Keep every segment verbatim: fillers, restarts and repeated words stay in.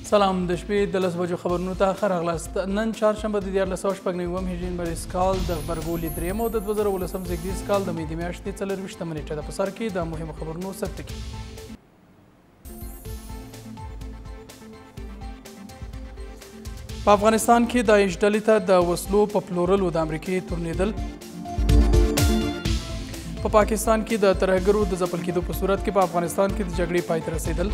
سلام د شپې د لس بجو خبرونو ته ښه راغلاست. نن چهارشنبه د دیارلس سوه شپږ نوي اووم هجري لمریز کال د غبرګولي درېیم او د دوه زره اوولسم زېږدیز کال د مې د میاشتې څلرویشتمه نېټه ده. په سر کې د مهمو خبرونو سرټکي. په افغانستان کې داعش ډلې ته د وسلو په پلورلو د امریکې تورنېدل. په پاکستان کې د ترهګرو د ځپل کېدو په صورت کې په افغانستان کې د جګړې پای ته رسېدل.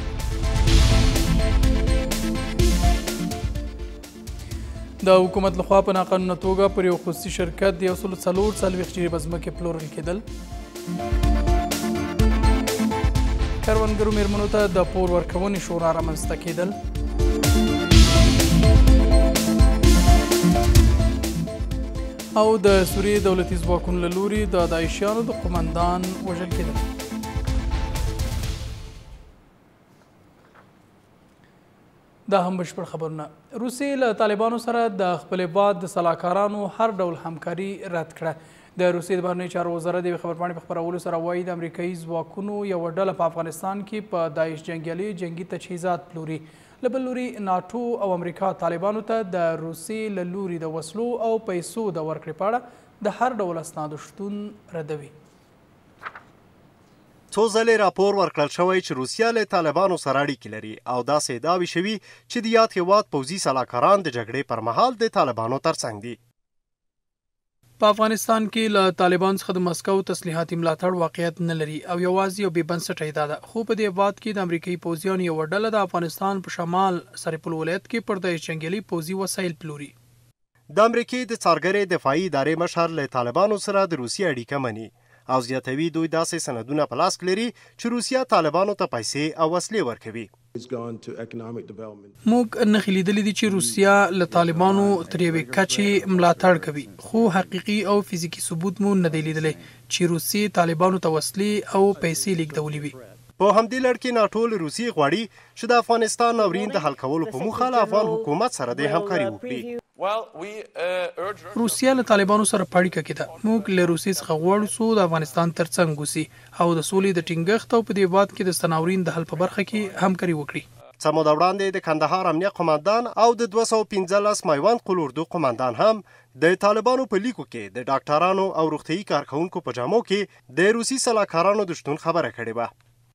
د حکومت لخوا په ناقانونه توګه پر یو خصوصي شرکت د یو سلو څلور څلوېښت جریبه ځمکې پلورل کېدل. کروندګرو میرمنو ته د پور ورکونې شورا رامنځته کېدل. او د سوریې دولتي ځواکونو له لوري د داعشیانو د قومندان وژل کېدل. دا هم بشپړ خبرونه. روسیې له طالبانو سره د خپل هېواد د سلاکارانو هر ډول همکاري رد کړه. د روسیې د بهرنیو چارو وزارت د یوې خبرپاڼې په خپرولو سره وایي د امریکایي ځواکونو یوه ډله په افغانستان کې په داعش جنګیالي جنګي تجهیزات پلوري. له بل لوري ناټو او امریکا طالبانو ته د روسیې له لوري د وسلو او پیسو د ورکړې په اړه د هر ډول اسنادو شتون ردوي. څو ځلې راپور ورکړل شوی چې روسیه له طالبانو سره اړیکې لري او داسې ادعاوې شوي چې د یاد هېواد پوځي سلاکاران د جګړې پر مهال د طالبانو ترڅنګ دي. په افغانستان کې له طالبان څخه د مسکو تسلیحاتي ملاتړ واقعیت نه لري او یوازې یو بې بنسټه ادعا ده. خو په دې هېواد کې د امریکایي پوځیانو یوه ډله د افغانستان په شمال سرپل ولایت کې پر داعش جنګیالي پوځي وسایل پلوري. د امریکې د څارګرې دفاعي ادارې مشر له طالبانو سره د روسیې اړیکه مني او زیاتوي دوی داسې سندونه په لاس کې لري چې روسیه طالبانو ته پیسې او وسلې ورکوي. موږ نښې لیدلې دي چې روسیه له طالبانو تر یوې کچې ملاتړ کوي، خو حقیقي او فزیکي ثبوت مو نه دی لیدلی چې روسیې طالبانو ته وسلې او پیسې لیږدولې وي. په همدې لړ کې ناټو له روسیې غواړي چې د افغانستان ناورین د حل کولو په موخه له افغان حکومت سره د همکاري وکړي. روسیه له طالبانو سره په اړیکه کې ده. موږ له روسیې څخه غواړو څو د افغانستان ترڅنګ اوسي او د سولې د ټینګښت او په دې هېواد کې د ناورین د حل په برخه کې همکاري وکړي. څه موده وړاندې د کندهار امنیه قومندان او د دوه سوه پنځلس میوند قلوردو قومندان هم د طالبانو په لیکو کې د ډاکټرانو او روغتیايي کارکوونکو په جامو کې د روسي سلاکارانو د شتون خبره کړې وه.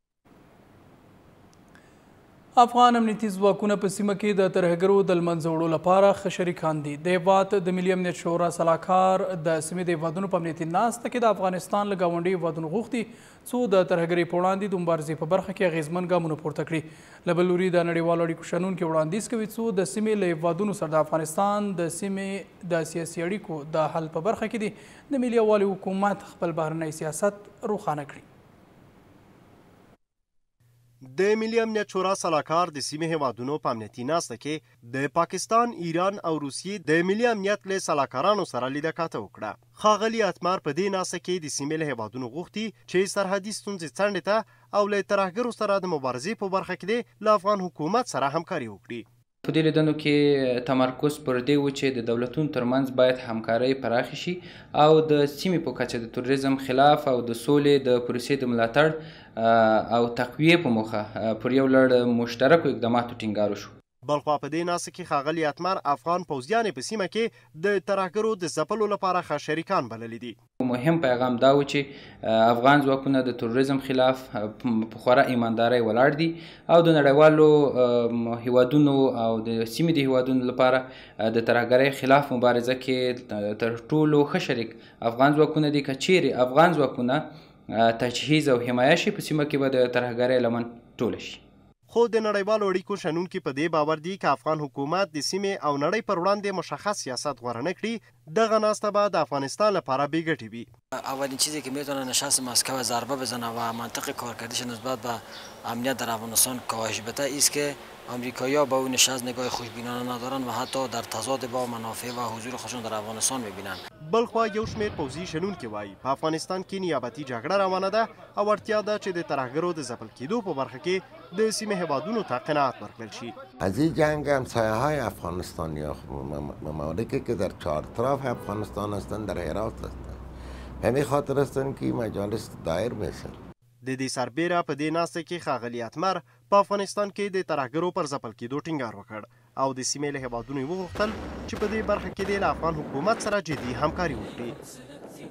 افغان امنیتي ځواکونه په سیمه کې د ترهګرو د لمنځه وړو لپاره ښه شریکان دي. د هېواد د ملي امنیت شورا سلاکار د سیمې د هېوادونو په امنیتي ناسته کې د افغانستان له ګاونډي هېوادونو غوښتي څو د ترهګرۍ په وړاندې د مبارزې په برخه کې اغېزمن ګامونه پورته کړي. له بل لوري د نړیوالو اړیکو شنونکي وړاندیز کوي څو د سیمې له هېوادونو سره د افغانستان د سیمې د سیاسي اړیکو د حل په برخه کې دي د ملي یووالي حکومت خپل بهرنی سیاست روښانه کړي. د ملي امنیت شورا سلاکار د سیمې هېوادونو په امنیتي ناسته کې د پاکستان، ایران او روسیې د ملي امنیت له سلاکارانو سره لیده کاته وکړه. ښاغلي اتمر په دې ناسته کې د سیمې له هېوادونو غوښتي چې سرحدي ستونزې څنډې ته او له ترهګرو سره د مبارزې په برخه کې له افغان حکومت سره همکاري وکړي. په دې لیدنو کې تمرکز پر دې و چې د دولتونو ترمنځ باید همکارۍ پراخې شي او د سیمې په کچه د تروریزم خلاف او د سولې د پروسې د ملاتړ او تقویې په موخه پر یو لړ مشترکو اقداماتو ټینګار وشو. بلخوا په دې ناسته کې ښاغلي اتمر افغان پوځیان په سیمه کې د ترهګرو د ځپلو لپاره ښه شریکان بللي دي. مهم پیغام دا و چې افغان ځواکونه د تروریزم خلاف په خورا ایماندارۍ ولاړ دي او د نړیوالو هیوادونو او د سیمې د هیوادونو لپاره د ترهګرۍ خلاف مبارزه کې تر ټولو ښه شریک افغان ځواکونه دي. که چیرې افغان ځواکونه تجهیز او حمایه شي په سیمه کې به د ترهګرۍ لمن ټوله شي. خو د نړیوالو اړیکو شنونکي په دې باور دي که افغان حکومت د سیمې او نړۍ پر وړاندې مشخص سیاست غوره نه کړي دغه ناسته به د افغانستان لپاره بی ګټې وي. اولین چیزی که میتونه نشست مسکو ضربه بزنه و منطق کارکردیش نسبت به امنیت در افغانستان کاهش بده است که آمریکایی‌ها با اون نشست نگاه خوشبینانه ندارن و حتی در تضاد با منافع و حضور خودشون در افغانستان میبینن. بلخوا یو شمېر پوځي شنونکي وایي په افغانستان کې نیابتي جګړه روانه ده او اړتیا ده چې د ترهګرو د ځپل کېدو په برخه کې د سیمې هېوادونو ته قناعت ورکړل شي. از این جنگ همسایه‌های افغانستانی‌ها ممالکی که در چهارطرف افغانستان هستند در هرات هستند. به همین خاطر هستند که مجالس دایر میشن. د دې سربیره په دې ناسته کې ښاغلي اتمر په افغانستان کې د ترهګرو پر ځپل کېدو ټینګار وکړ او د سیمې له هېوادونو یې وغوښتل چې په دې برخه کې د افغان حکومت سره جدي همکاري وکړي.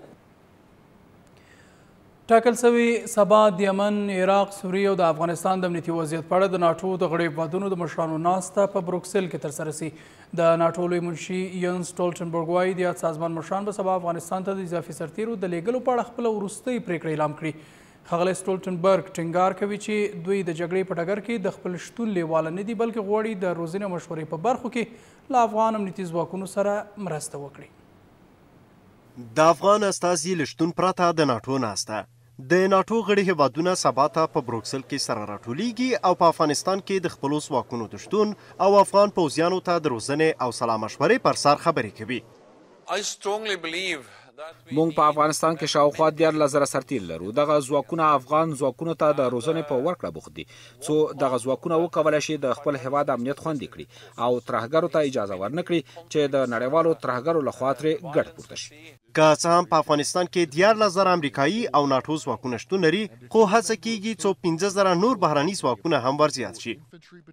ټاکل سوي سبا د یمن، عراق، سوریې او د افغانستان د امنیتي وضعیت په اړه د ناټو د غړو هېوادونو د مشرانو ناسته په بروکسل کې ترسره سي. د ناټو لوی منشي ینس سټولټنبرګ وایي د یاد سازمان مشران به سبا افغانستان ته د اضافي سرتیرو د لیږلو په اړه خپله وروستۍ پریکړه اعلام کړي. ښاغلی سټولټنبرګ ټینګار کوي چې دوی د جګړې په ډګر کې د خپل شتون لیواله نه دي بلکې غواړي د روزنې او مشورې په برخو کې له افغان امنیتي ځواکونو سره مرسته وکړي. د افغان استازي له شتون پرته د ناټو ناسته د ناټو غړي هېوادونه سبا ته په بروکسل کې سره راټولیږي او په افغانستان کې د خپلو ځواکونو د شتون او افغان پوځیانو ته د روزنې او سلا مشورې پر سر خبرې کوي. مونږ په افغانستان کې شاوخوا دیارلس زره سرتیر لرو. دغه ځواکونه افغان ځواکونو ته د روزنې په ورکړه بوخت دي څو دغه ځواکونه وکولی شي د خپل هېواد امنیت خوندي کړي او ترهګرو ته اجازه ورنکړي چې د نړیوالو ترهګرو لخوا ترې ګټه پورته شي. که څه هم په افغانستان کې دیارلس زره امریکایي او ناټو ځواکونه شتون لري خو هڅه کیږي څو پنځه زره نور بهرني ځواکونه هم ورزیات شي.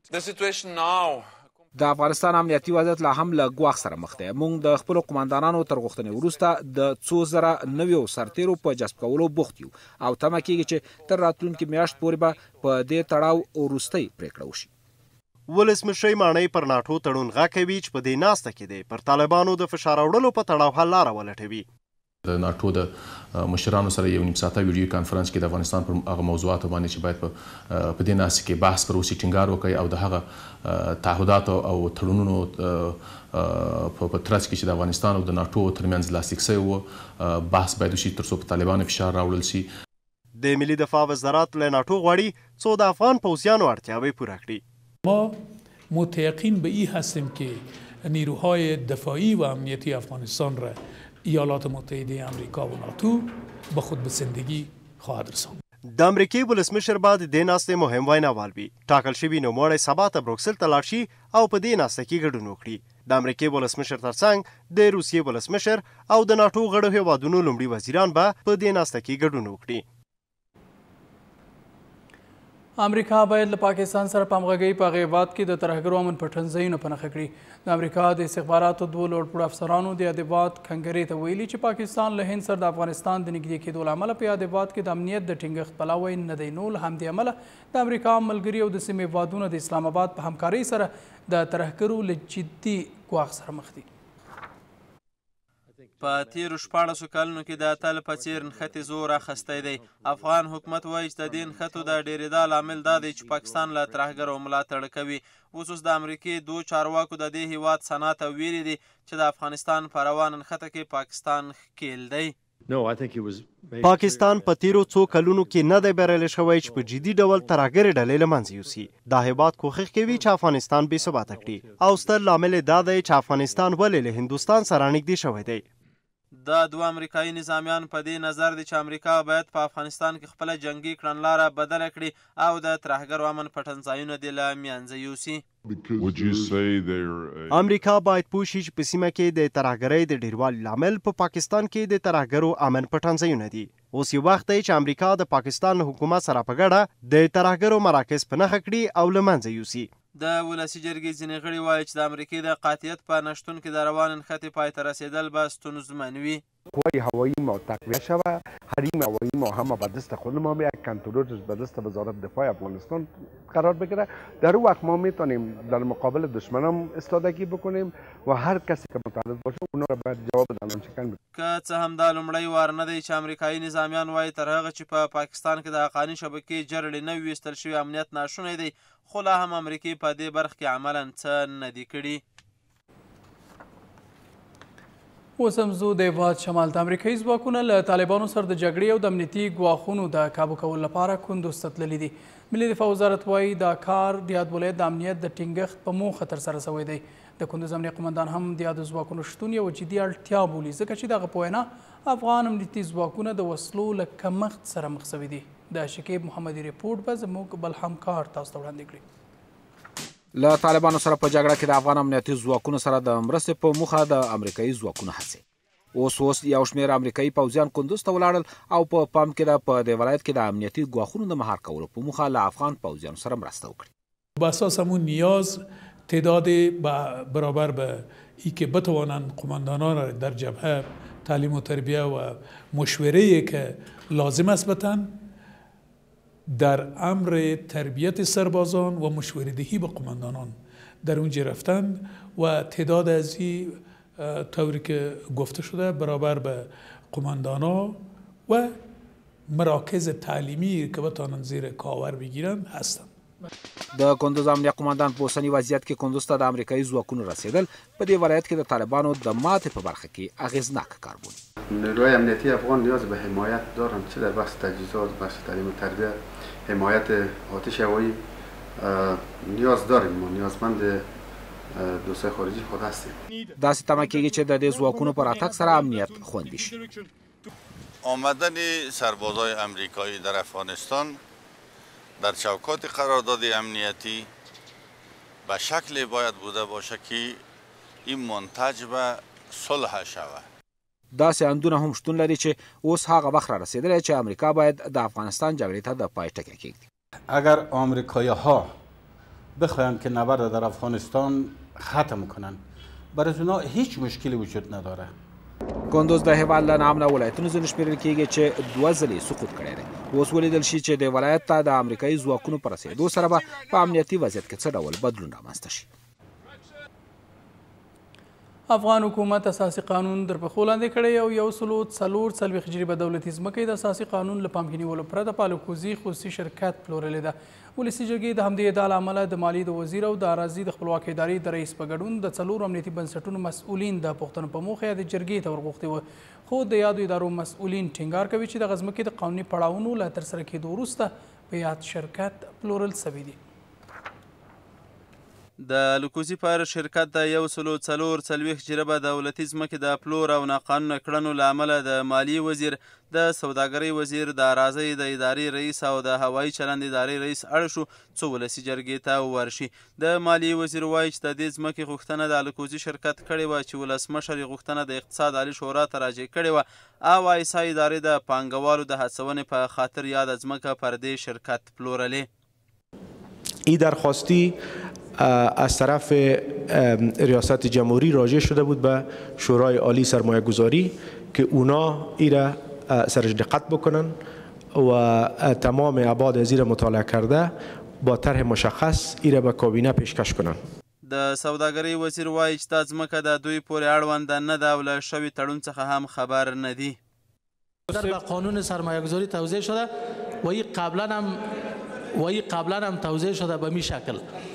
د افغانستان امنیتي وضعیت لا هم له ګواښ سره مخ دی. موږ د خپلو قماندانانو تر غوښتنې وروسته د څو زره نویو سرتیرو په جذب کولو بوخت یو او تمه کیږي چې تر راتلونکي میاشت پورې به په دې تړاو وروستۍ پریکړه وشي. ولسمشر ماڼۍ پر ناټو تړون غږ کوي چې په دې ناسته کې دی پر طالبانو د فشار وړلو په تړاو حل لاره ولټوي. د ناټو د مشرانو سره یو نیم ساعته ویډیو کانفرنس کې د افغانستان پر هغه موضوعاتو باندې چې باید په دې ناسته کې بحث پر وسي ټینګار وکړي او د هغه تعهداتو او تړونونو په ترڅ کې چې د افغانستان او د ناټو ترمنځ لاسلیک شوی و بحث باید وشي تر څو په طالبانو فشار راوړل شي. د ملي دفاع وزارت له ناټو غواړي څو د افغان پوځیانو اړتیاوې پوره کړي. ما متيقن به این هستیم که نیروهای دفاعی و امنیتی افغانستان را ایالات متحده آمریکا و ناتو به خود به زندگی خواهد رساند. د امریکای ولسمشر بعد د ناستې مهم ویناوال وي. ټاکل شوي نوموړی سبا ته بروکسل ته لاړ شي او په دې ناسته کې ګډون وکړي. د امریکای ولسمشر ترڅنګ د روسیې ولسمشر او د ناټو غړو هېوادونو لومړي وزیران به په دې ناسته کې ګډون وکړي. امریکا باید له پاکستان سره په همغږۍ په هغه هېواد کې د ترهګرو امن پټنځایونه په نښه کړي. د امریکا د استخباراتو دوه لوړپوړو افسرانو د یاد هېواد کنګرې ته ویلي چې پاکستان له هند سره د افغانستان د نږدې کېدو له امله په یاد هېواد کې د امنیت د ټینګښت پلوی نه دی. نو له همدې امله د امریکا ملګري او د سیمې هېوادونه د اسلام آباد په همکارۍ سره د ترهګرو له جدي ګواښ سره مخ دي. په تیرو شپاړسو کلونو کې د اتل په څېر نښتې زور اخیستی دی. افغان حکومت وایي چې د دې نښتو د ډېرېدا لامل دا دی چې پاکستان له ترهګرو ملاتړ کوي. اوس اوس د امریکې دوو چارواکو د دې هېواد صنعت او ویرې دي چې د افغانستان په روانه نښته کې پاکستان ښکیل دی. پاکستان په تیرو څو کلونو کې نه دی بریالی شوی چې په جدي ډول ترهګرې ډلې له منځه یوسي. دا هېواد کوښښ کوي چې افغانستان بې ثباته کړي او ستر لامل یې دا دی چې افغانستان ولې له هندوستان سره نږدې شوی دی. دا دوه امریکایي نظامیان په دې نظر دي چې امریکا باید په افغانستان کې خپله جنګي کړنلاره بدله کړي او د ترهګرو امن پټنځایونه دې له منځه یوسي. امریکا باید پوه شي چې په سیمه کې د ترهګرۍ د ډېروالي لامل په پاکستان کې د ترهګرو امن پټنځایونه دي. اوس یو وخت دی چې امریکا د پاکستان له حکومت سره په ګډه د ترهګرو مراکز په نښه کړي او له منځه یوسي. د ولسي جرګې ځینې غړي وایي چې د امریکې د قاطعیت په نشتون کې د روان نښتې پای ته رسېدل به ستونزمن وي. قوای هوایی ما تقویه شوه، حریم هوایی ما هم به دست خود ما بیاید، کنترلش به دست وزارت دفاع افغانستان قرار بگیره. در اون وقت ما میتونیم در مقابل دشمنان استادگی بکنیم و هر کسی که متعرض باشه اونا رو باید جواب بدن چکن. که څه هم دا لومړی وار نه دی چې امریکایي نظامیان وایي تر هغه چې په پاکستان کې د حقاني شبکې جرړې نه ویستل شوي امنیت ناشونی دی، خو لا هم امریکې په دې برخه کې عملا څه نه دي کړي. اوس هم ځو د هېواد شمال ته. امریکایي ځواکونه له طالبانو سره د جګړې او د امنیتي ګواښونو د کابو کولو لپاره کندوز ته تللي دي. ملي دفاع وزارت وایي دا کار د یاد ولایت د امنیت د ټینګښت په موخه ترسره شوی دی. د کندوز امنیه قمندان هم د یادو ځواکونو شتون یوه جدي اړتیا بولي، ځکه چې د هغه په وینا افغان امنیتي ځواکونه د وسلو له کمښت سره مخ شوي دي. د شکیب محمدي ریپورټ به زموږ بل همکار تاسو ته وړاندې کړي. له طالبانو سره په جګړه کې د افغان امنیتي ځواکونو سره د مرستې په موخه د امریکایي ځواکونو هڅې. اوس اوس یو شمېر امریکایي پوځیان کندوز ته ولاړل او په پام کې ده په دې ولایت کې د امنیتي ګواښونو د مهار کولو په موخه له افغان پوځیانو سره مرسته وکړي. با اساس همون نیاز تعداد برابر به ای که بتوانند قماندانان را در جبهه تعلیم و تربیه و مشوره که لازم است بدن در امر تربیت سربازان و مشوره دهی به قماندانان در اونجا رفتن و تعداد از این طوری که گفته شده برابر به قماندانا و مراکز تعلیمی که بتانند زیر کاور بگیرن هستند. د کندوز امنیه قماندان په اوسني وضعیت کې کندوز ته د امریکایي ځواکونو رسیدل په دې ولایت کې د طالبانو د ماتې په برخه کې اغیزناک کار بولي. نیروهای امنیتی افغان نیاز به حمایت دارند، چه در بخش تجهیزات، بخش تعلیم و تربیت، حمایت آتش هوایی نیاز داریم. ما نیازمند دوستای خارجی خود هستیم. داسې تمه کېږي چې د دې ځواکونو په راتګ سره امنیت خوندي شي. آمدن سربازای امریکایی در افغانستان در چوکات قرارداد امنیتی به شکلی باید بوده باشه که این منتج به صلح شود. داسې اندونه هم شتون لري چې اوس هغه وخت را رسیدلی چې امریکا باید د افغانستان جګړې ته د پای ټکی کېږدي. اگر آمریکایی‌ها بخواهند که نبرد در افغانستان ختم کنند، برای اونا هیچ مشکلی وجود نداره. کندوز د هېواد له ناامنه ولایتونو ځینې شمېرل کېږي چې دوه ځلې سقوط کړی دی. اوس ولیدل شي چې د ولایت ته د امریکایي ځواکونو په رسېدو سره به په امنیتي وضعیت کې څه ډول بدلون رامنځته شي. افغان حکومت اساسي قانون در پښو لاندې کړی او یو سلو څلور څلوېښت جریبه دولتي ځمکې د اساسي قانون له پام کې نیولو پرته په الکوزي خصوصي شرکت پلورلې ده. ولسي جرګې د همدې ادعا له امله د مالیې د وزیر او د اراضي د خپلواکۍ ادارې د رئیس په ګډون د څلورو امنیتي بنسټونو مسؤلین د پوښتنو په موخه یادې جرګې ته ورغوښتي وو. خو د یادو ادارو مسؤلین ټینګار کوي چې دغه ځمکې د قانوني پړاوونو له ترسره کېدو وروسته په یاد شرکت پلورل سوي دي. د الکوزي پر شرکت د یو سلو څلور څلوېښت جریبه دولتي ځمکې د پلور او ناقانونه کړنو له امله د مالیې وزیر، د سوداګرۍ وزیر، د اراضۍ د ادارې رئیس او د هوایي چلند ادارې رئیس اړ شو څو ولسي جرګې ته ورشي. د مالیې وزیر وایي چې د دې ځمکې غوښتنه د الکوزي شرکت کړې وه چې ولسمشر یې غوښتنه د اقتصاد عالي شورا ته راجع کړې وه او ایسا ادارې د پانګوالو د هڅونې په خاطر یاده ځمکه پر دې شرکت پلورلې. این درخواستی از طرف ریاست جمهوری راجع شده بود به شورای عالی سرمایه گذاری که اونا ایره سرش دقت بکنن و تمام ابعاد زیر مطالعه کرده با طرح مشخص ایره به کابینه پیشکش کنن. د سوداګرۍ وزیر وایي چې دا ځمکه د دوی پورې اړونده نه ده او له شوي تړون څخه هم خبر نه دي. در به قانون سرمایه گذاری توضیح شده و این قبلا هم و این قبلا هم توضیح شده به می شکل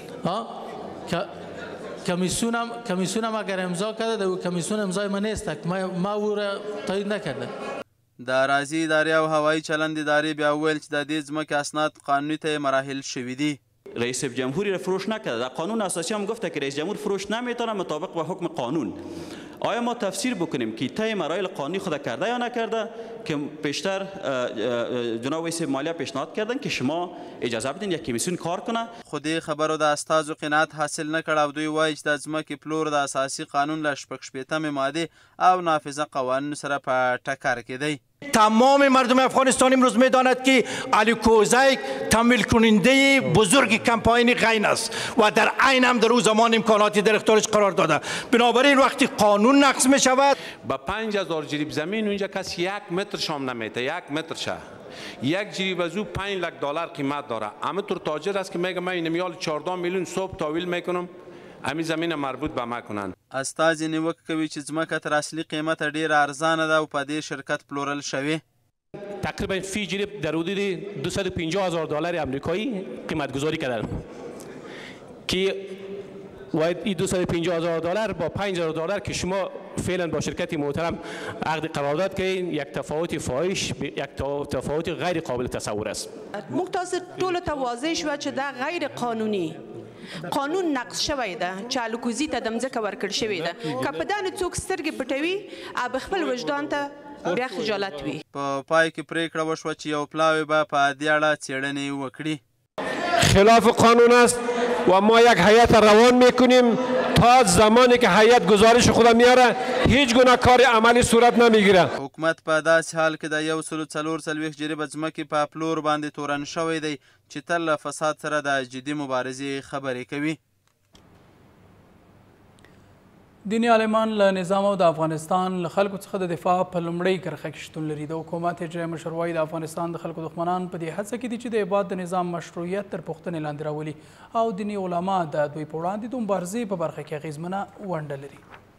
کمیسیون هم کمیسیون هم اگر امضا کرده در کمیسیون امضای من نیست ما ما او را تایید نکرده. د اراضي ادارې او هوایي چلند ادارې بیا وویل چې د دې ځمکې اسناد قانوني ته مراحل شوي دي. رئیس جمهوری را فروش نکرده. در قانون اساسی هم گفته که رئیس جمهور فروش نمیتونه مطابق با حکم قانون. آیا ما تفسیر بکنیم که طی مراحل قانونی خود کرده یا نکرده که پیشتر جناب وزیر مالیه پیشنهاد کردن که شما اجازه بدین یک کمیسیون کار کنه. خودی خبرو د استازو قناعت حاصل نکړ او دوی وایي چې د ځمکې پلور د اساسي قانون له شپږ شپېتمې ماده او نافذه قوانینو سره په ټکر کې دی. تمام مردم افغانستان امروز میداند که الکوزی تمویل کننده بزرگ کمپاین غین است و در عین هم در او زمان امکاناتی در اختیارش قرار داده. بنابراین وقتی قانون نقض می شود با پنج هزار جریب زمین اونجا کسی یک متر شام نمیته، یک متر شه یک جریب از او پنج لک دلار قیمت داره. اما تو تاجر است که میگه من این میال چهارده میلیون صبح تاویل میکنم امی زمین مربوط به ما کنن. استازي نیوکه کوي چې ځمکه تر اصلي قیمت ډیره ارزانه ده او په دې شرکت پلورل شوی. تقریبا فی جریب در حدود دویست و پنجاه هزار دلار آمریکایی قیمت گذاری کردن که و این دویست و پنجاه هزار دلار با پنج هزار دلار که شما فعلا با شرکت محترم عقد قرارداد کردین یک تفاوت فاحش، یک تفاوت غیر قابل تصور است. مختصر ټول ته واضح شو چې دا غیر قانوني قانون نقض شوی ده چې الکوزي ته د مځکه ورکړل شوې ده. که په دا نه څوک سترګې پټوي او خپل وجدان ته بیا خجالت وي. په پای کې پریکړه وشوه چې یو پلاوی به په دې اړه څېړنې وکړي. خلاف قانون است و ما یک هیئت روان میکنیم تا تا زمانی که هیئت گزارش خود میاره هیچ گونه کار عملی صورت نمیگیره. حکومت په داسې حال کې د یو سلو څلور څلوېښت جریبه ځمکې په پلور باندې تورن شوی دی چې تل له فساد سره د جدي مبارزې خبرې کوي. دیني عالمان له نظام او د افغانستان له خلکو څخه د دفاع په لومړۍ کرښه کې شتون لري. د حکومت اجرایي مشر وایي د افغانستان د خلکو دښمنان په دې هڅه کې دي چې د هېواد د نظام مشروعیت تر پوښتنې لاندې راولي او دیني علما د دوی په وړاندې د مبارزې په برخه کې اغېزمنه ونډه لري.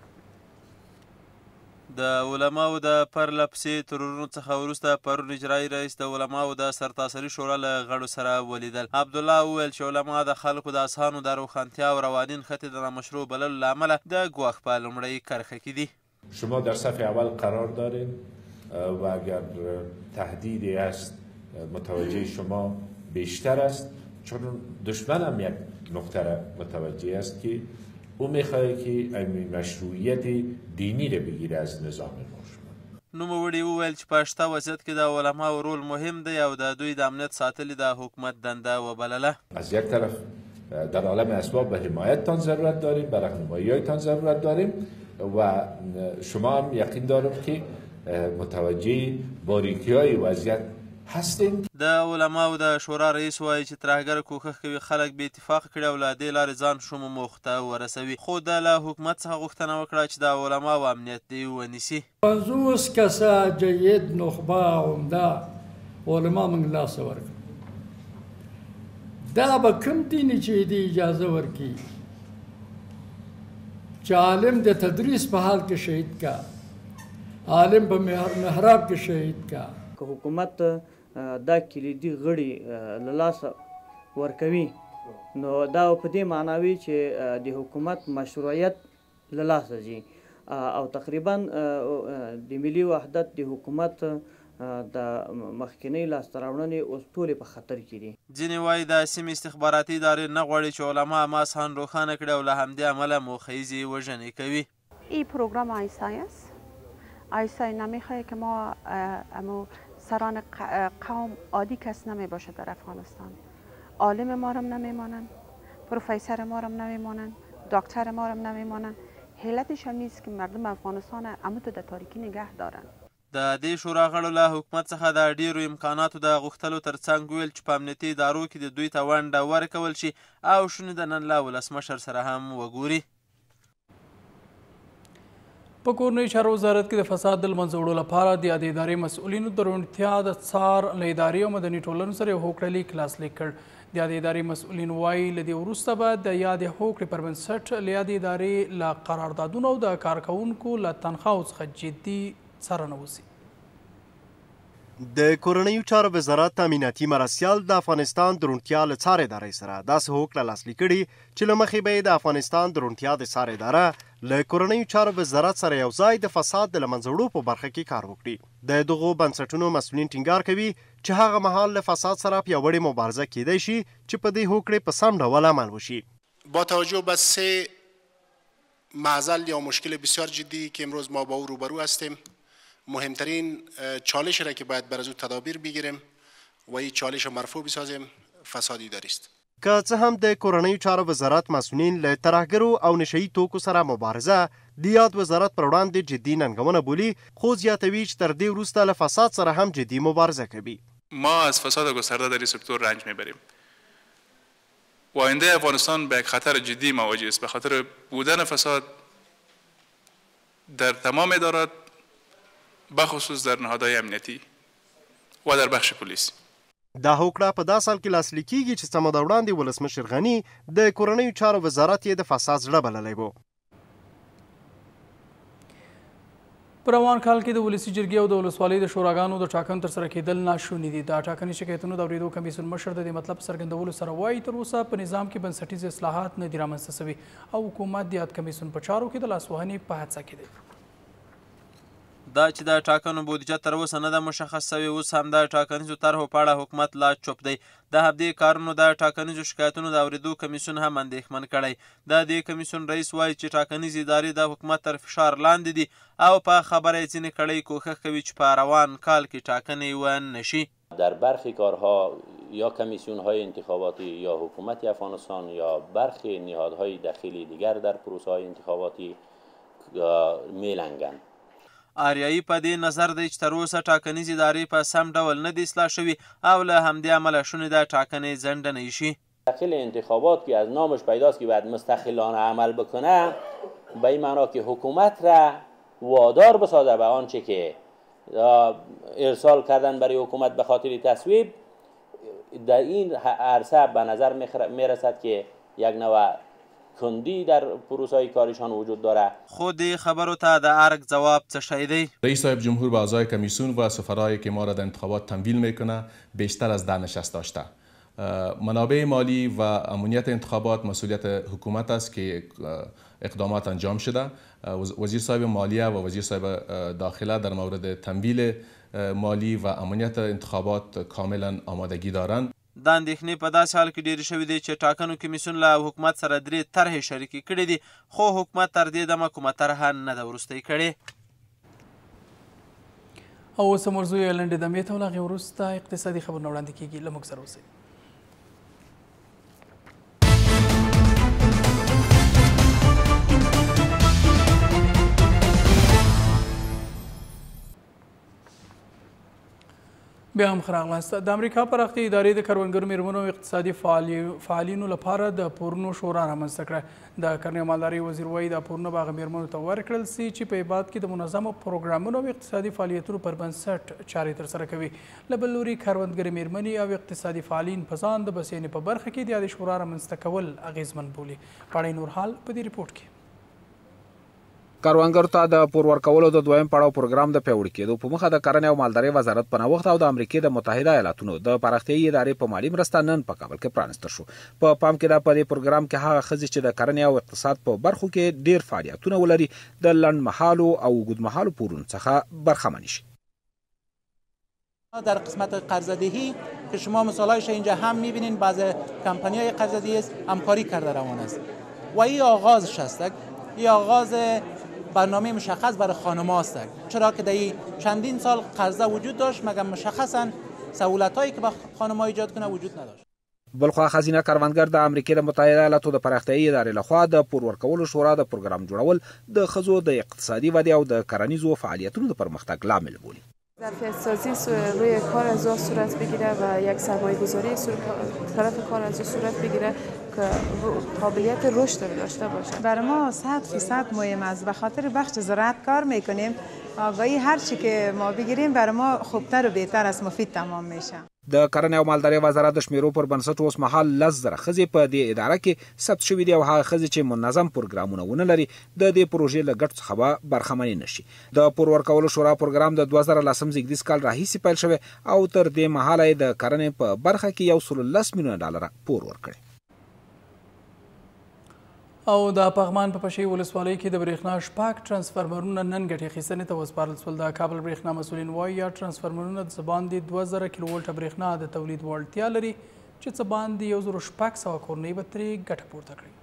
د علماو د پرله پسې ترورونو څخه وروسته پرون اجرایي رئیس د علماو د سرتاسري شورا له غړو سره ولیدل. عبدالله وویل چې علما د خلکو د اذهانو د روښانتیا او رواني نښتې د نامشروع بللو له امله د ګواښ په لومړۍ کرښه کې دي. شما در صف اول قرار دارین و اگر تهدیدی است متوجه شما بیشتر است چون دشمن هم یک نقطه متوجه است که او میخواهد که این مشروعیت دینی را بگیره از نظام ما. نوموړي وویل چې په شته وضعیت کې د علماو رول مهم دی او د دوی د امنیت ساتل د حکومت دنده وبلله. از یک طرف در عالم اسباب به حمایتتان ضرورت داریم، به راهنمایی‌هایتان ضرورت داریم و شما هم یقین دارم که متوجه باریکی‌های وضعیت هستین. د علماو د شورا رئیس وایي چې ترهګر کوښښ کوي خلک بې اتفاقه کړي او له دې لارې ځان شومو موخو ته ورسوي. خو د له حکومت څخه غوښتنه وکړه چې د علماو امنیت دې ونیسي. پنځوس کسه جید نخبه عمده علما موږ لاسه ورکړو. دا به کوم دیني چې دې اجازه ورکړي چې عالم د تدریس په حال کې شهید کا، عالم په محراب کې شهید کا. که حکومت دا کلیدي غړي له لاسه ورکوي نو دا په دې معناوي چې د حکومت مشروعیت له لاسه ځي او تقریبا د ملي وحدت د حکومت د مخکنۍ لاسته راوړنې اوس ټولې په خطر کې دي. ځینې وایي د سیمې استخباراتي ادارې نه غواړي چې علما هم اذهان روښانه کړي او له همدې امله موخهیزې وژنې کوي. این پروگرام آیسای است. آیسای نمیخواه که ما امو سران قوم عادی کس نمی باشه در افغانستان. عالم ما رم نمیمانند، پروفسور ما رم نمیمانند، دکتر ما رم نمیمانند. حالتش هم نیست که مردم افغانستان امو در تاریکی نگه دارند. د دې شورا غړو له حکومت څخه د ډیرو امکاناتو د غوښتلو ترڅنګ ویل چې په امنیتي ادارو کې د دوی ته ونډه ورکول شي او شونې د نن له ولسمشر سره هم وګوري. په کورنیو چارو وزارت کې د فساد د لمنځه وړلو لپاره د یادې ادارې مسؤلینو د روڼتیا د څار له ادارې او مدني ټولنو سره یو هوکړه لیک لاسلیک کړ. د یادې ادارې مسؤلین وایي له دې وروسته به د یادې هوکړې پر بنسټ له یادې ادارې له قراردادونو او د کارکوونکو له تنخواهو څخه جدي څارنه وشي. د کورنیو چارو وزارت امنیتي مرستیال د افغانستان د روڼتیا له څار ادارې سره داسې هوکړه لاسلیک کړي چې له مخې به یې د افغانستان د روڼتیا د څار اداره له کورنیو چارو وزارت سره یو ځای د فساد د له منځه وړو په برخه کې کار وکړي. د دغو بنسټونو مسؤلین ټینګار کوي چې هغه مهال له فساد سره پیاوړې مبارزه کیدای شي چې په دې هوکړې په سم ډول عمل وشي. با توجه به سه معضل یا مشکل بسیار جدی که امروز ما با او روبرو هستیم، مهمترین چالش را که باید بر از او تدابیر بگیریم و این چالش را مرفوع بسازیم فساد اداری است. که څه هم د کورنیو چارو وزارت مسؤلین له ترهګرو او نشهیي توکو سره مبارزه د یاد وزارت پر وړاندې جدي ننګونه بولي، خو زیاتوي چې تر دې وروسته له فساد سره هم جدي مبارزه کوي. ما از فساد گسترده در این سکتور رنج میبریم و آینده افغانستان به یک خطر جدی مواجه است به خاطر بودن فساد در تمام ادارات بخصوص در نهادهای امنیتی و در بخش پلیس. دا هوکړه په دا سال کې لاسلیک کیږي چې څه موده وړاندې ولسمشر غني د کورنیو چارو وزارت یې د فساد زړه بللی و. په روان کال کې د ولسي جرګې او د ولسوالۍ د شوراګانو د ټاکنو ترسره کېدل ناشوني دي. د ټاکنې شکایتونو د اورېدو کمیسیون مشر د دې مطلب څرګندولو سره وایي تر اوسه په نظام کې بنسټیز اصلاحات نه دي رامنځته شوي او حکومت د یاد کمیسیون په چارو کې د لاسوهنې په هڅه کې دی. دا چې د ټاکنو بودیجه تر اوسه نه ده مشخص شوې، اوس هم د ټاکنیزو طرحو په اړه حکومت لا چوپ دی. د همدې کارونو د ټاکنیزو شکایتونو د اورېدو کمیسیون هم اندېښمن کړی. د دې کمیسیون رئیس وایي چې ټاکنیزې ادارې د حکومت تر فشار لاندې دي او په خبره یې ځینې کړۍ کوښښ کوي چې په روان کال کې ټاکنې ونه شي. در برخی کارها یا کمیسیون های انتخاباتی یا حکومت افغانستان یا برخی نهادهای داخلی دیگر در پروسه های انتخاباتی میلنگند. آریایی په دې نظر دی چې تر اوسه ټاکنیز ادارې په سم ډول نه دي اصلاح شوي او له همدې امله شونې ده ټاکنې ځنډنې شي. داخل انتخابات که از نامش پیداست که باید مستقلانه عمل بکنه، به این معنا که حکومت را وادار بسازه به آنچه که ارسال کردن برای حکومت به خاطر تصویب، در این عرصه به نظر میرسد که یک نوع کندی در پروسه کارشان وجود داره. خود خبرو ته د ارگ جواب څه شی دی؟ رئیس صاحب جمهور به اعضای کمیسیون و سفرایی که ما را در انتخابات تمویل میکنه بیشتر از ده نشست داشته. منابع مالی و امنیت انتخابات مسئولیت حکومت است که اقدامات انجام شده. وزیر صاحب مالیه و وزیر صاحب داخله در مورد تمویل مالی و امنیت انتخابات کاملا آمادگی دارند. د اندېښنې په داسې حال کې ډېرې شوې دي چې ټاکنو کمیسیون له حکومت سره درې طرحې شریکې کړې دي، خو حکومت تر دې دمه کومه طرحه نه ده وروستۍ کړې. او اوس موضوع یې لنډې دمې ته له هغې وروسته اقتصادي خبرونه وړاندې کېږي. له موږ سره اوسئ. بیا هم ښه راغلاست. د امریکا پراختیایي ادارې د کروندګرو میرمنو او اقتصادي فعالینو لپاره د پورونو شورا رامنځته کړه. د کرنې او مالدارۍ وزیر وایي دا پورونه به هغه میرمنو ته ورکړل سي چې په هېواد کې د منظمو پروګرامونو او اقتصادي فعالیتونو پر بنسټ چارې ترسره کوي. له بل لوري کروندګرې میرمنې او اقتصادي فعالین په ځان د بسیاینې په برخه کې د یادې شورا رامنځته کول اغېزمن بولي. پاړی نور حال په دې رپورټ کې. کروندګرو ته د پور ورکولو د دویم پړاو پروګرام د پیاوړي کېدو په مخه د کرنې او مالدارۍ وزارت په نوښت او د امریکا د متحده ایالاتونو د پراختیایي ادارې په مالي مرسته نن په کابل کې پرانستل شو. په پا پام کې دا په دې پروګرام کې هغه ښځې چې د کرنې او اقتصاد په برخو کې ډېر فعالیتونه ولري د لنډمهالو او اوږدمهالو پورونو څخه برخمن شي. در قسمت قرضه‌دهی که شما مثالایش اینجا هم می‌بینید بعض کمپانی‌های قرضه‌دهی همکاری کرده روان است و این آغازش است. این آغاز برنامه مشخص برای خانم‌ها است، چرا که در چندین سال قرضه وجود داشت مگر مشخصا سهولت‌هایی که به خانم‌ها ایجاد کنه وجود نداشت. بلخوا خزینه کروندګر د امریکا د متحده ایالاتو د پراختیایي ادارې لخوا د پور ورکولو شورا د پروګرام جوړول د ښځو د اقتصادي ودې او د کرنیزو فعالیتونو د پرمختګ لامل بولي. ظرفیت سازی روی کار از او صورت بگیره و یک سرمایه گذاری طرف کار از او صورت بگیره که قابلیت رشد داشته باشه. برای ما صد فیصد مهم است. به خاطر بخش زراعت کار میکنیم. آگاهی هر چی که ما بگیریم برای ما خوبتر و بهتر است، مفید تمام میشه. د کرنې او مالدارۍ وزارت د شمیرو پر بنسټ اوس مهال لس زره ښځې په دې اداره کې ثبت شوي دي او هغه ښځې چې منظم پروګرامونه ونه لري د دې پروژې له ګټو څخه به برخمنې نشي. د پور ورکولو شورا پروګرام د دوه زره لسم زیږدیز کال راهیسې پیل شوی او تر دې مهاله یې د کرنې په برخه کې یو سل لس میلیونه ډالره پور ورکړی. او د پغمان په پشي ولسوالۍ کې د برېښنا شپږ ترانسفارمرونه نن ګټې اخیستنې ته وسپارل شول. د کابل برېښنا مسؤلین وایي یا ترانسفارمرونه د څه باندې دوه زره کیلو ولټه برېښنا د تولید وړتیا لري چې څه باندې یو زرو شپږ سوه کورنۍ به ترې ګټه پورته کړي.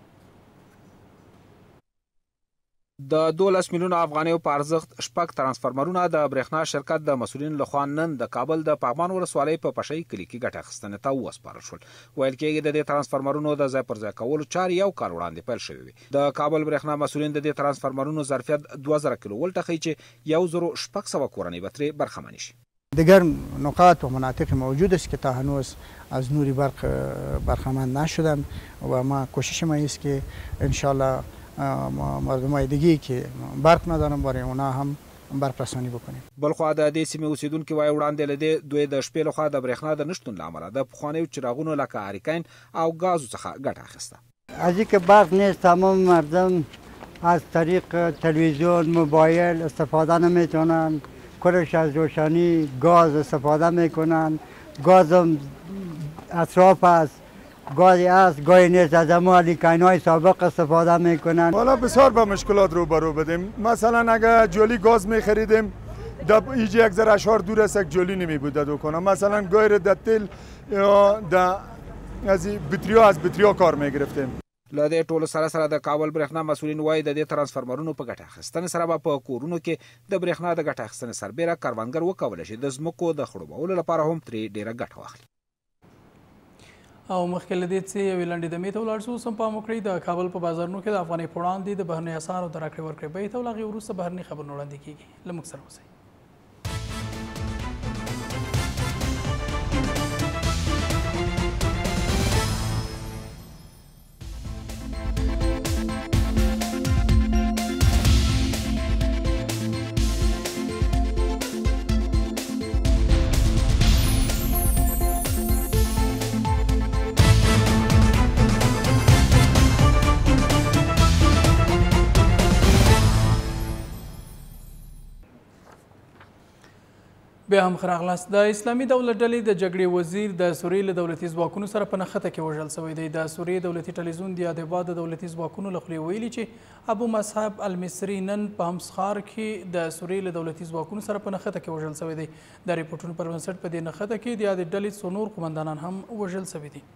د دولس میلیونه افغانیو په ارزښت شپږ ترانسفارمرونه د برېښنا شرکت د مسؤلینو لخوا نن د کابل د پغمان ولسوالۍ په پشۍ کلي کې ګټه اخیستنې ته وسپارل شول. ویل کېږي د دې ترانسفارمرونو د ځای پر ځای کولو چارې یو کال وړاندې پیل شوې وې. د کابل برېښنا مسؤلین د دې ترانسفارمرونو ظرفیت دوه زره کیلو ولټه ښیي چې یو زرو شپږ سوه کورنۍ به ترې برخمنې شي. دیگر نقاط و مناطق موجود است که تا هنوز از نوری برق برخمند نشدن و ما کوشش ما است که انشالله مردمای دیگه که برق ندارن برای اونا هم برق رسانی بکنیم. بلخوا د دې سیمې اوسیدونکي وایي وړاندې له دې دوی د شپې لخوا د برېښنا د نشتون له امله د پخوانیو چراغونو لکه اریکین او گازو څخه ګټه اخیسته. از اینکه برق نیست تمام مردم از طریق تلویزیون موبایل استفاده نمیتونن، کلش از روشنی گاز استفاده میکنن. گازم اطراف است، گاهی است گاهی نیست، از همه الیکین‌های سابق استفاده میکنن. حالا بسیار با مشکلات رو برو بدیم. مثلا اگر جولی گاز میخریدیم در اینجا یک ذره اشهار دور است یک جولی نمیبوده دوکنم. مثلا گاهی در تل یا در از بطریا از بطریا کار میگرفتیم. له دې ټولو سره سره د کابل برېښنا مسؤلین وایي د دې ترانسفرمرونو په ګټه اخیستنې سره به په کورونو کې د برېښنا د ګټه اخیستنې سربیره کروندګر وکولی شي د ځمکو د خړوبولو لپاره هم ترې ډېره ګټه واخلي. او مخکې له دې چې یوې لنډې دمې ته ولاړ شو، اوس هم پام وکړئ د کابل په بازارونو کې د افغانۍ په وړاندې د بهرنۍ اسعارو د راکړې ورکړې بیې ته او له هغې وروسته بهرني خبرونه وړاندې کېږي. له موږ سره اوسئ. بیا هم ښه راغلاست. د اسلامي دولت ډلې د جګړې وزیر د سوریې له دولتي ځواکونو سره په نښته کې وژل شوی دی. د سوریې دولتي ټلویزیون د یادېبا د دولتي ځواکونو له خولې ویلي چې ابو مصعب المصري نن په همسخار کې د سوریې له دولتي ځواکونو سره په نښته کې وژل شوی دی. د ریپورټونو پر بنسټ په دې نښته کې د یادې ډلې څو نور قومندانان هم وژل شوي دي.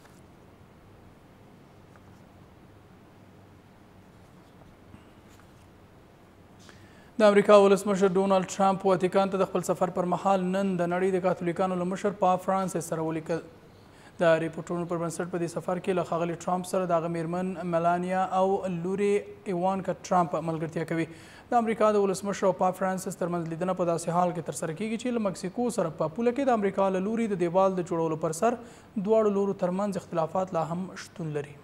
د امریکا ولسمشر ډونالډ ټرمپ واتیکان ته د خپل سفر پر مهال نن د نړۍ د کاتولیکانو له مشر پاپ فرانسیس سره ولیکل. د ریپورټونو پر بنسټ په دې سفر کې له ښاغلي ټرمپ سره د هغه میرمن ملانیا او لوري ایوانکا ټرمپ ملګرتیا کوي. د امریکا د ولسمشر او پاپ فرانسیس ترمنځ لیدنه په داسې حال کې ترسره کیږي چې له مکسیکو سره په پوله کې د امریکا له لوري د دیوال د جوړولو پر سر دواړو لورو ترمنځ اختلافات لا هم شتون لري.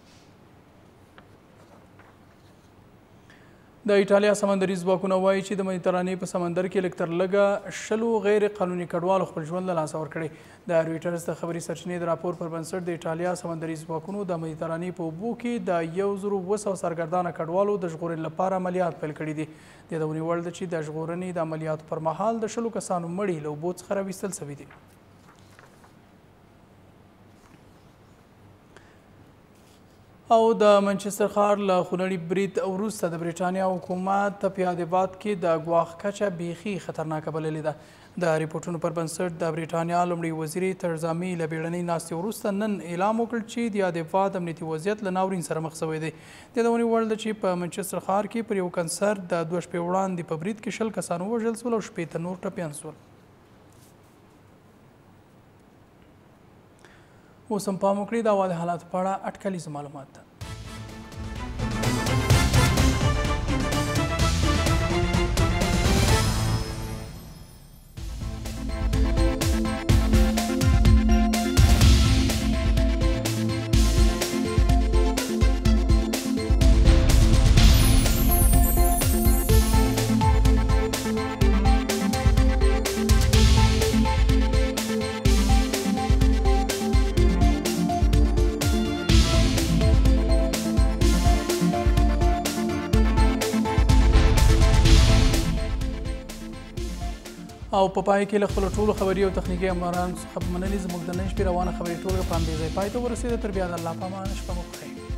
د ایټالیا سمندري ځواکونه وایي چې د مدیترانې په سمندر کې لږ تر لږه شلو غیر قانوني کډوالو خپل ژوند له لاسه ورکړی. د رویټرز د خبري سرچینې د راپور پر بنسټ د ایټالیا سمندري ځواکونو د مدیترانې په اوبو کې د یو زرو اوه سوه سرګردانه کډوالو د ژغورنې لپاره عملیات پیل کړي دي. د یادونې وړ ده چې د ژغورنې د عملیاتو پر مهال د شلو کسانو مړي له اوبو څخه راویستل شوي دي. او د منچستر ښار له خونړي برید وروسته د برېټانیا حکومت په یادېباد کې د ګواښ کچه بیخي خطرناکه بللې ده. د ریپورټونو پر بنسټ د برېټانیا لومړي وزیرې ترزا مې له بیړنۍ ناستې وروسته نن اعلان وکړ چې د یادېباد امنیتي وضعیت له ناورین سره مخ شوی دی. د یادونې وړ ده چې په منچستر ښار کې پر یو کنسرت د دوه شپې وړاندې په برید کې شل کسان ووژل شول او شپېته نور ټپیان شول. اوس هم پام وکړئ د هوا د حالاتو په اړه اټکلیز معلومات ده. او په پای کې له خپلو ټولو خبري او تخنیکي امرانو څخه په منلې زموږ د نن شپې روانه خبرې ټولګه په همدې ځای پای ته ورسېده. تر بیا د الله په امان، شپه مو بخیر.